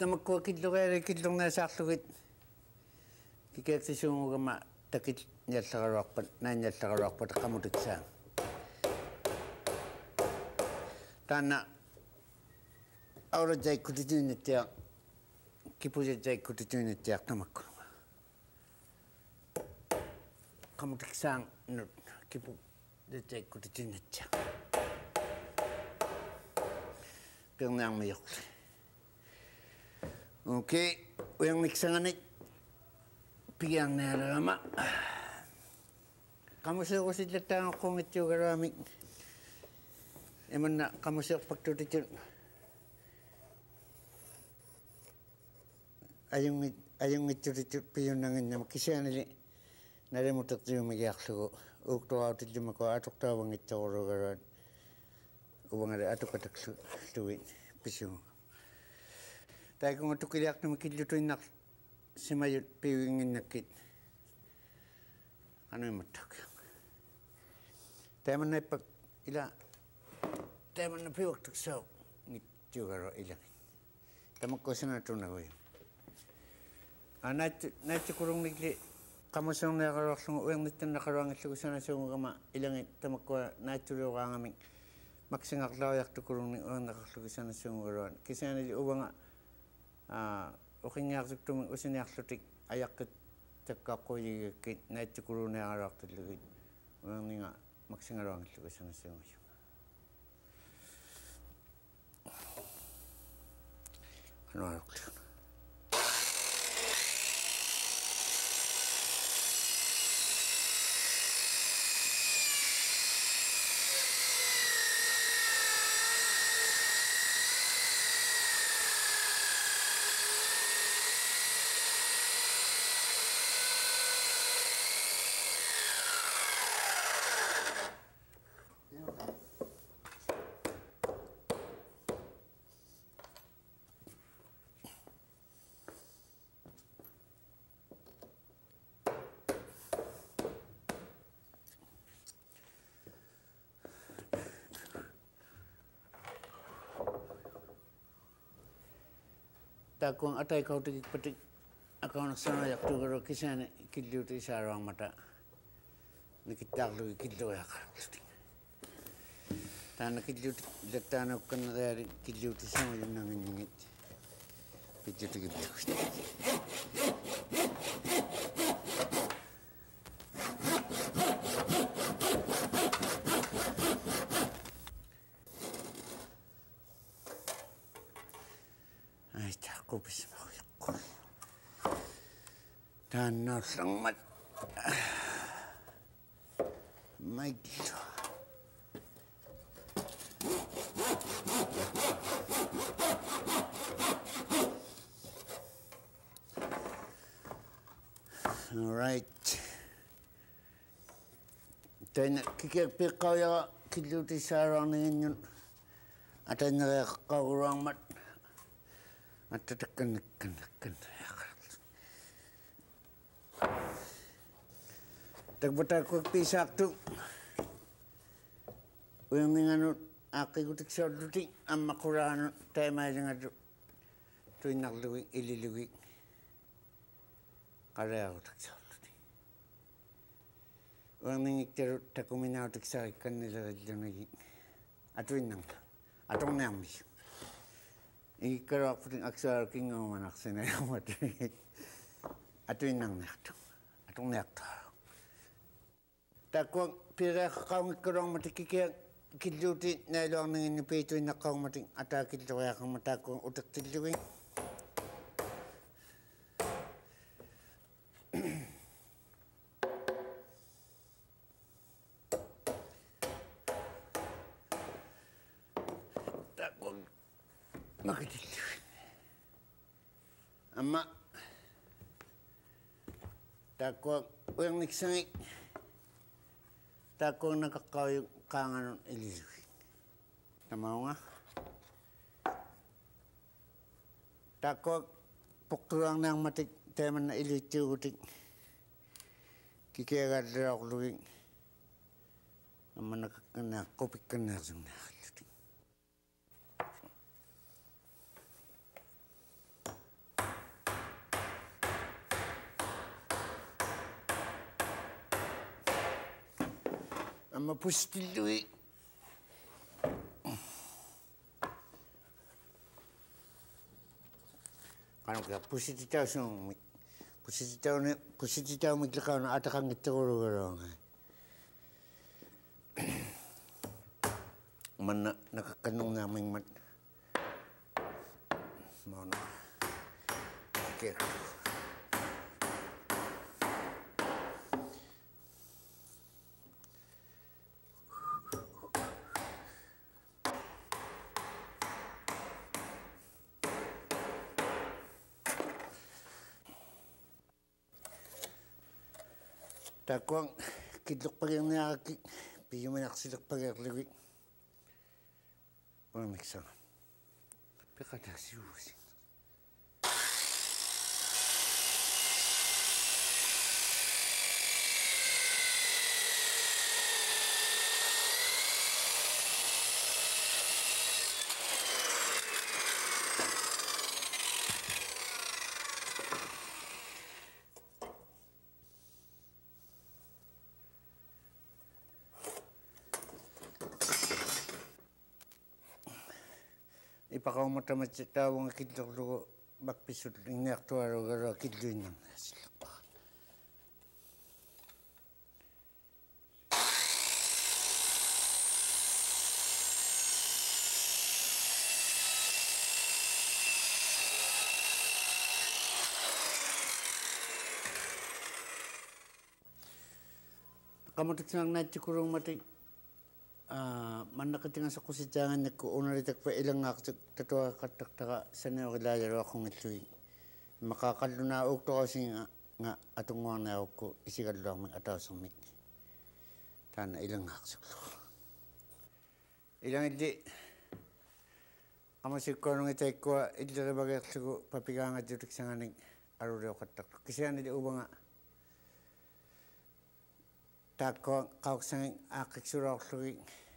tamakko killugeeri killurnaasaaarlugit kikaaksisuungugama takit nyallaruarpat naanyallaruarpat qamutiksaa taana aurajaikkutituinattia kipujajaikkutituinattia tamakkunga qamutiksaan nut kipujajaikkutituinattia pirnaarmiyorli okei uyanniksanganik piannerama qamuseerusillattaanoqqungitsuugaruamik emanna qamuseerpaktutitun ajungitsulitut piyunnanginnama kisianili nalimutertiumigiarlugu uuktorautillumako atortaavangitsorugaruat uvangale atukatakluwi pisuunga taikunga tukiliartumi killutuinnar simayut piuinginnakkit anuimattuk taimannaippak ila taimanna piuaktuksau ngitsuugaru ilangi tamakkosanatunaguy naitsu kurungnikli qamuseerniaqaruarlugu uernittunnaqaruangillugu sanasuungugama ilangi tamakkua naitsuliuqaangamik maksingarlaujaqtukurungni uernaqarlugu sanasuungugaruan kisianili uvanga uqingiartuktumin usiniarlutik ayaqqit takkaaqquyigikkit naitsukuruuniaqaruartullugit uerninga maksingaruangillugu sanasuunguyu anuaruqlu takuang atai kautik patik akaun sanayaqtugaru kisane killuuti isaaruarmata nikittaarlugi killuiaqarluti taana killuuti lattaanaukkanneriari killuuti samayunnanginningit pitjutigipiakusti Kupismaqiqqu taannaullermat maillu all right taina kikiakpiiqqauyaqa killuuti saaruarninginnun atainnereeqqauruarmat atatakkan tagbatakuak pisaaktu uyanginganut aqikutiksaullutik ammaquraanut taimaalingatu tuinnarlugi ililugi qariarutaksaullutik uyaningiktarut takuminautiksarikkannilerillunagi atuinnarla atorniarmissu ikkaruarputin aksuarukingumanarsinayumat atuinnarniartu atorniartaa takuang pireaqqaungikkaluarmatik kikiak killuuti nailuarninginni piituinnaqqaungmatik ataakilluriaqarma takuang utertillugi takuang makitillugi amma takuang uerniksangik takuang nakaqqauyuk qaanganun ililugi tamaunga takuang puqtuarniarmatik taimanna iluitsuugutik kikiagaalluarlugik amma nakakkannaaqqupikkannaarsungnaarlutik Ama pustilui. Kano kaya pusititaw sung pusititaw miglakaw na atakang itaguro nga. Man nakakanong naming man. Mau na. Okay. Takwang kidlok pagyan niya aki, piyo man aksilok pagyan liwik. Walang miksa. Pekada siwusin. Ipakaw mo tamat sa tawang kidlok lugo bakpisod ng naktuaro garo kidloy nang nasilak pa. Qamutik sang natikurong mati. Manakatingan sa kusitangan na ko unaritak pa ilang ngak tatawa katak-taka sa nawakilayaro akong ito'y. Makakalunaog to kasi nga atong mga naog ko isikadlo ang may ataw sa mik. Tana ilang ngak saklo. Ilang hindi. Kamasik ko nung itay ko idlara bagay ko papigangat yutik sa nganing aruriw katak. Kasi yan hindi ubang nga. Tako kawak sa akik surau kluwi.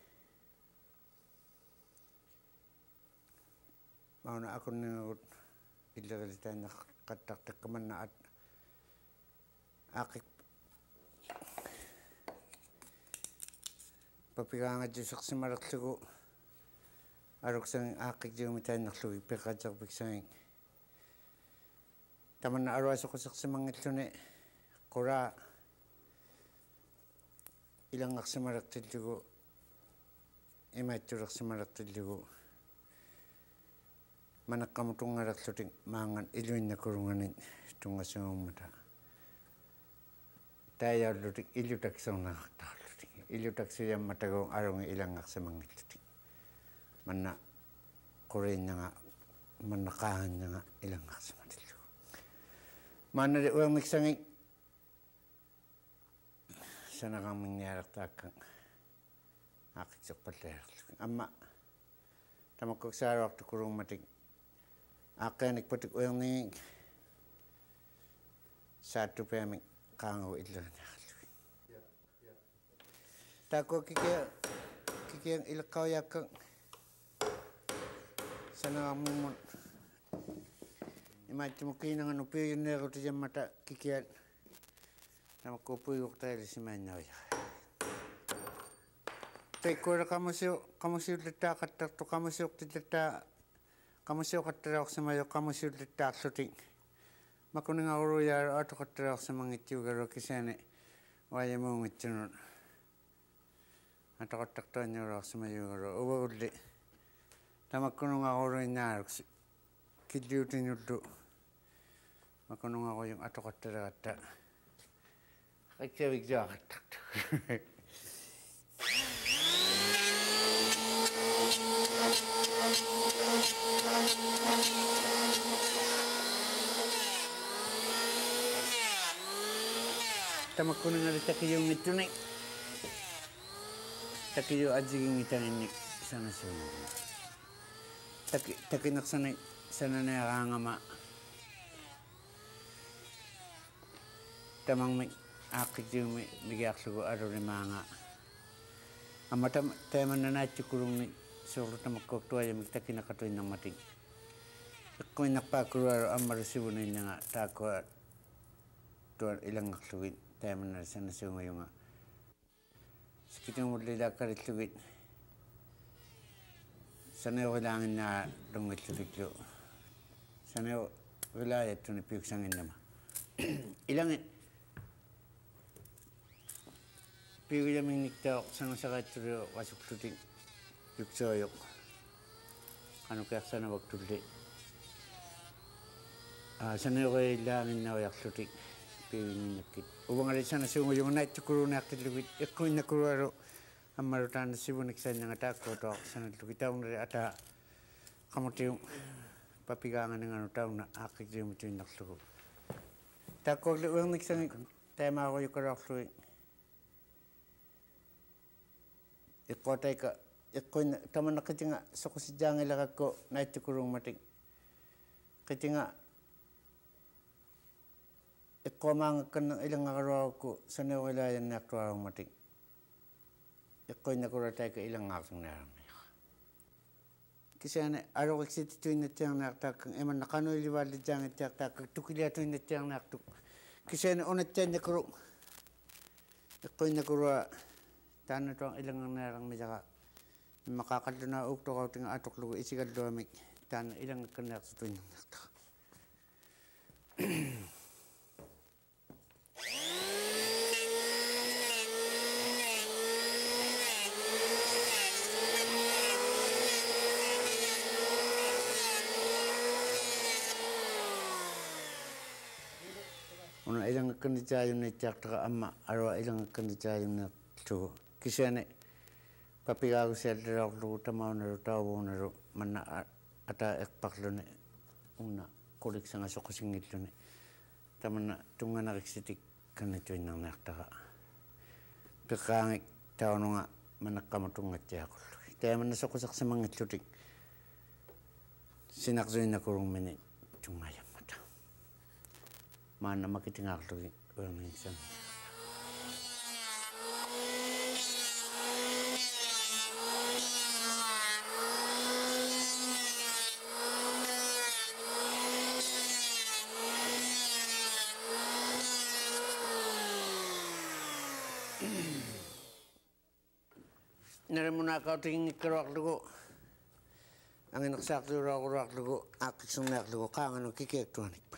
Mauna ako nangagot ilagalitan na katak-tak kaman na at akik papigangat yusak sa maraksago arok sa akik jumitan na kluwi pekajak biksang taman na arwas ako sa mga ito ni kura ilang aksamarak tiljugo imaturak samarak tiljugo manakamutung ngarak suting mangan iluin na kurunganin tunga sa mata tayo luting ilutak sa nakakta luting ilutak siya matagong arong ilang aksamang luting mana kurin na nga manakahan na nga ilang aksamang tiljugo mana di uang miksangik sana kang mangyarak takang akik sa palayak. Ama, tamakog sa arak to kurung matik. Akin nagpatik uyang ni satu pemik kango idlo na. Tako kikiyang ilakaw yakang sana kang mumon. Imati mo kinang ano piyo yun nero to dyan mata kikiyan. Namakupuyok tayo si Manyaw. Tayo kamusiyo lita katak to kamusiyo lita kamusiyo katarak sa mayo kamusiyo lita suting. Makuning ako yaro ato katarak sa mga itiyo garo kisane waya mo ng itiyo nun. Ato katak to niyo sa mayo garo uwa uli. Tamakunong ako rin narok kidliw din yun do. Makunong ako yung ato katarak ata. Kaya jahat. Tamak ko na takiyong ito na. Takiyo adjiging ito na sana suno. Takinak sana na yakangama. Tamang may akik yung bigyak sugo aro ni mga. Ama taman na natikurong ni soro tamak ko tuwa yung takinakatoy ng mating. Kung nakpakuro aro ang marasibo na niya nga tako tuwa ilang aksuwin taman na sana sumo yung nga. Sikitong mulilakaritluit. Sanay kailangan na lungitlutlo. Sanay wilayat ito na piuksangin naman. Ilang piulaming niktaok sang sakaturo wasuk tuting piuksoyok. Ano kaya sana wagtuli. Sanay kailangan na wayak tuting piulaming nakit. Ubang alit sana sungo yung night tukuro na akitluit. Iko yung nakuraro. Ang marutan na sibunik sa inyong atako to sana lukitaw na rin ata kamuti yung papigangan ng ano taon na akit yung ito yung nakluko. Tako ang niksang tema ko yung karakluit. Iko tayo ka, iko yung taman na kiti nga sa kusidyang ilagag ko na ito kurong mating. Kiti nga, iko mga ka ng ilang araw ko sa nawilayan na aktuarang mating. Iko yung nakuratay ka ilang akong naramay. Kasi araw kasi ito yung natiyang naktakang eman nakanoy liwalid diyang itaktakang tukilya ito yung natiyang naktuk. Kasi unat yan nakuro. Iko yung nakuro tano ito ang ilang narang medya ka makakalo na ukto ka ito nga atok lugo isigal domik. Tano ilang kanak ito yung naktak. Una ilang kandidayo na itakta ama arwa ilang kandidayo na ito. Kasi papigago siya dito lugo tamaw na ro tao na ro mana ata ekpaklo na una kulik sa nga sukusingit lo na. Tama na tunga nakiksitik ka na ito yung nakta ka. Pagkangik tao nga manakamatungat siya ako. Kaya man nasukusak sa mga itutik. Sinakzoy na kurong minit tungayam. Mana makitingak lagi orang insan. Naramuna kau tinggi kerak lugu. Angin nak tu rak lugu. Akik sungnak lugu. Kangen kikek tuan ikpan.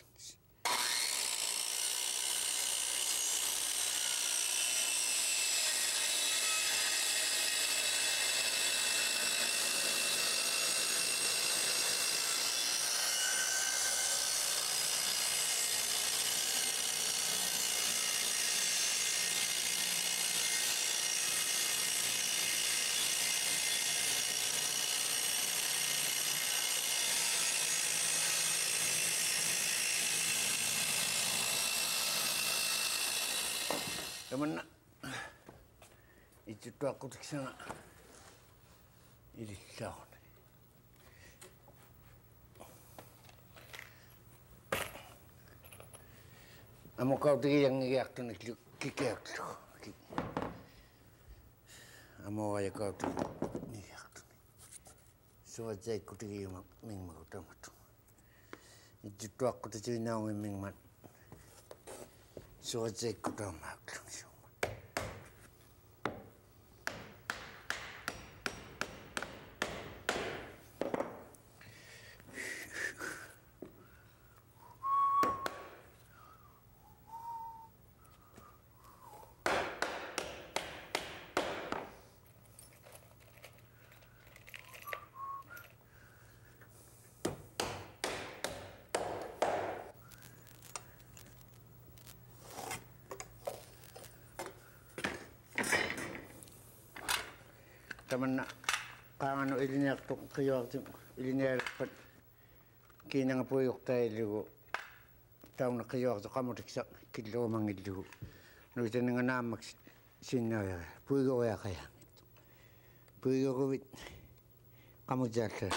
Teman nak, itu tu aku tak sana. Ini tahun. Amo kau tu yang iak tu nak kikek tu. Amo ayah kau tu ni iak tu. So aja ikut dia ming mau tamat tu. Itu tu aku tu cina orang ming mat. So aja ikut tamat tu. Taman na kangano ilinya to kayo ilinya pat kinang puyok tayo ligo taw na kayo to qamutik sa kilo mangidlo no ito nga namak sinaya puyo ya kaya puyo ko wit kamujata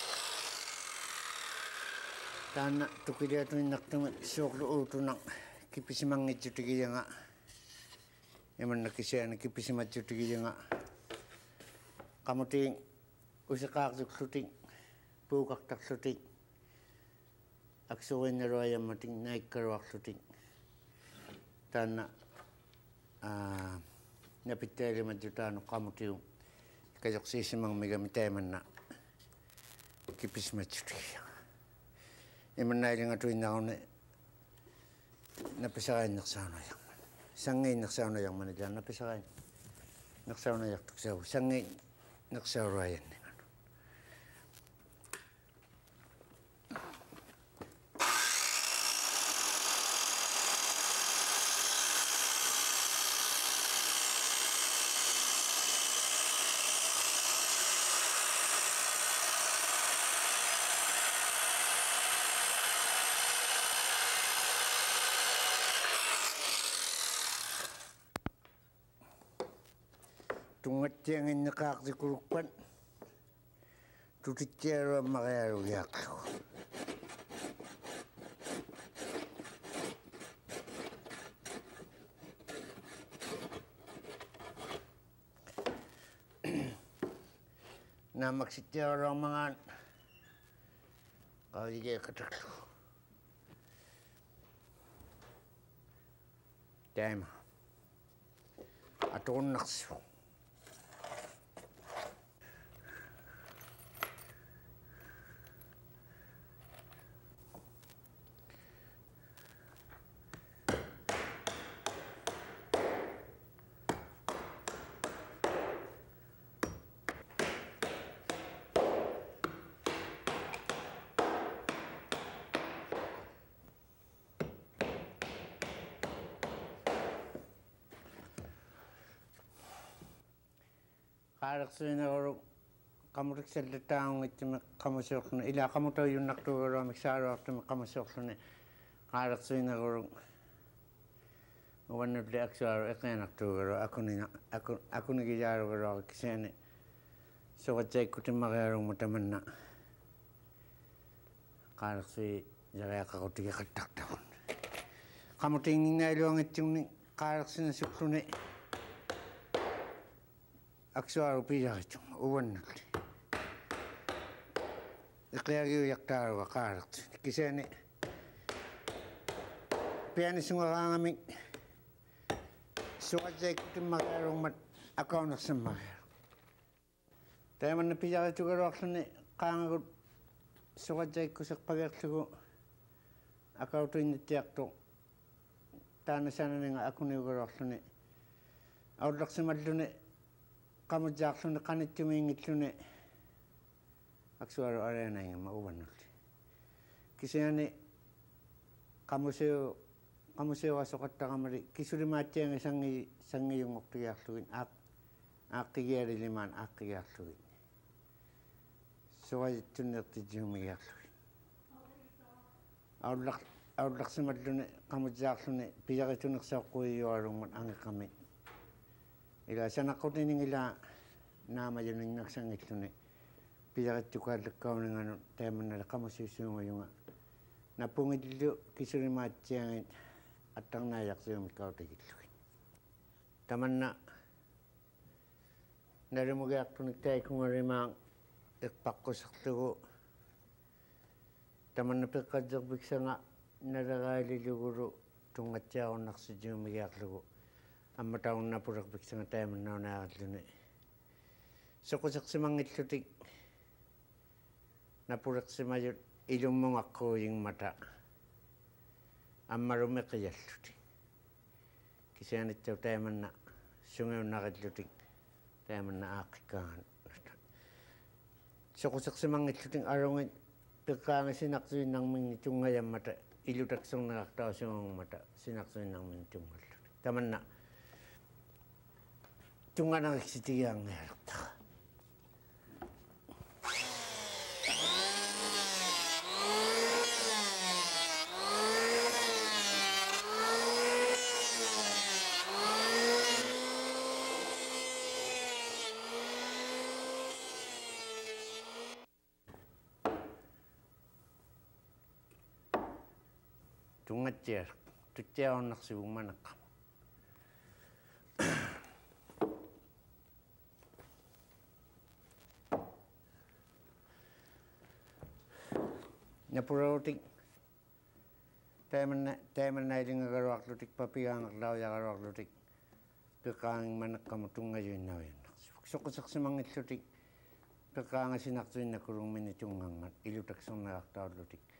Tana tukilya tu nak tu soklo tu nak kipisimangitjutigi nga yaman nakisian kipisimatjutigi nga qamutik usaqaartuklutik puuqartarlutik aksurinnaruayammatik naikkaruarlutik taanna napittaalimatjutaanu qamutiu kajoqsiisimangmigami taimanna kipismatjutigi imannailinngatuinnaarune napisaqainnaqsaunayarman sangiinnaqsaunayarman ila napisaqainnaqsaunayartuksau sangiinnaqsauruayanni tungattianginneqaartikulukpat tutittiaruammariarugiaqlugu naamaksittiaruarmangaan qavigeeqatarlugu taima aturunnarsiu qaaraqsuinaru qamutik sallataangittimeq qamusuorluni ila qamutayunnartuguruamik saaruartumi qamusuorluni qaaraqsuinaru uannulli aksuaru eqianartuuguru akunigijaaruguruari kisiani suqatsaikkutimariarumma tamanna qaaraqsui jariaqaqutigiqattartarun qamutinginnailuangitsigni qaaraqsina suqluni aksuaru piyaritun uannulli iqiagiuyaqtaaruga qaaraqtun kisiani pianisungaraangamik suqatsaikkutimariarummat akaunersammariaru taimanna piyaritugaruarluni qaangagut suqatsaikkuseqpagiarlugu akautuinnittiartu taanasananiga akuniugaruarluni aullaqsimalluni qamutjaarluni qanittumiingilluni aksuaru arianaingama uannulli kisiani qamusiuasoqattaqamali kisulimaattiangi sangiyungortigiarlugin aaqqigialilimaan aaqqigiarlugin suqajittunneertijjumigiarlugin aullaqsimalluni qamutjaarluni piyaritunersauqquiyuarungmat angiqami ila sanaqqutininngila naamayuninnaksangilluni piyarittukaallakkauninganu taimannala qamusiussuungayunga napungillu kisulimaattiangit attarnaajaqsiumikkautigillaguin tamanna nalumugiartunik taikungarimaang iqqaqqusserlugu tamanna peqqatserpiksanga nalagaililugulu tungatsiarunnarsijuumigiarlugu amma taunnapulerpiksanga taimannaunaaralluni soqusersimangillutik napulersimayut ilummungaqquyingmata ammarumeqiyallutik kisianittau taimanna sungiunnaqillutik taimanna aaqqikkaangan soqusersimangillutik arungit peqqaangisinaqsuinnarmingi tungayammata ilutaksernerartausungummata sinaqsuinnarmingi tungallutik tamanna tunganariksitigiarngialertaqa tungattiar tuttiaornarsigung manaqqama napurautik taimanna ilingagaruarlutik papigaangerlaujagaruarlutik peqaanging manaqqama tungayuinnaujannarsivuq soqusaqsimangillutik peqaangasinartuinnakulungmini tungangat ilutaksernaartaullutik